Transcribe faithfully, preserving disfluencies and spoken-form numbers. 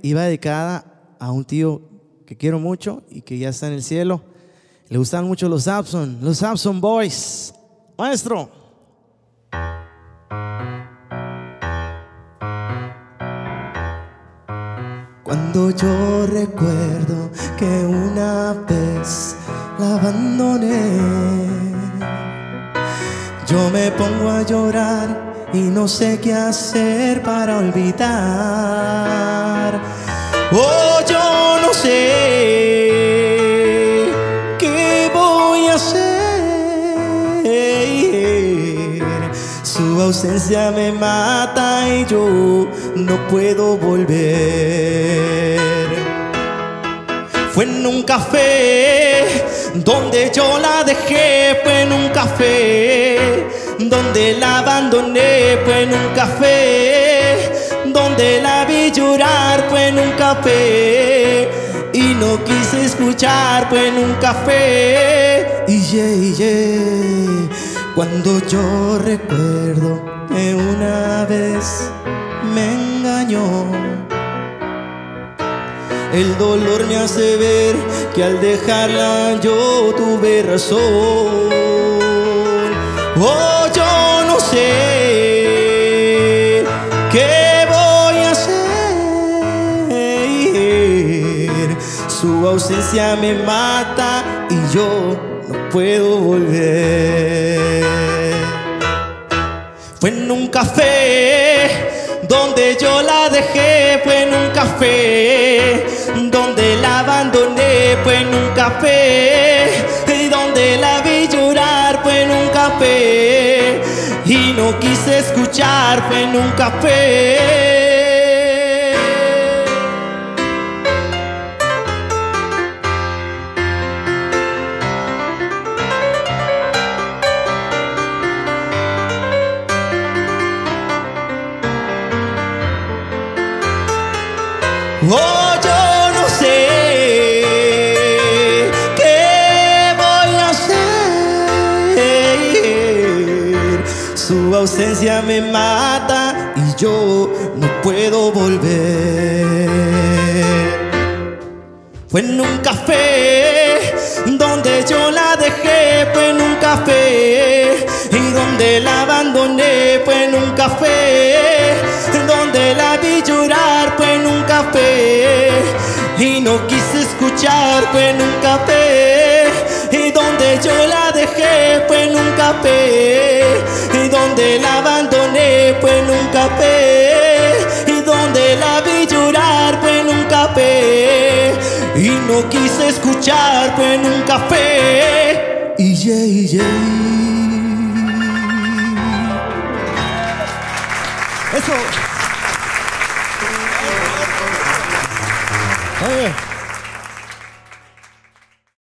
iba dedicada a un tío que quiero mucho y que ya está en el cielo. Le gustaban mucho los Samson, los Samson Boys. Maestro. Cuando yo recuerdo que una vez la abandoné, yo me pongo a llorar y no sé qué hacer para olvidar. Oh, yo no sé qué voy a hacer. Su ausencia me mata y yo no puedo volver. Fue en un café donde yo la dejé, fue en un café donde la abandoné, fue en un café donde la vi llorar, fue en un café y no quise escuchar, fue en un café. Y yeah, yeah, cuando yo recuerdo que una vez me engañó, el dolor me hace ver que al dejarla yo tuve razón. Oh, yo no sé qué voy a hacer. Su ausencia me mata y yo no puedo volver. Fue en un café donde yo la dejé, fue en un café donde la abandoné, fue en un café y donde la vi llorar, fue en un café y no quise escuchar, fue en un café. Oh, yo no sé qué voy a hacer. Su ausencia me mata y yo no puedo volver. Fue en un café donde yo la dejé, fue en un café y donde la abandoné, fue en un café donde la vi llorar, fue en un café y no quise escuchar, fue en un café y donde yo la dejé, fue en un café y donde la abandoné, fue en un café y donde la vi llorar, fue en un café y no quise escuchar, fue en un café. Y yeah, yeah. Eso. Oye.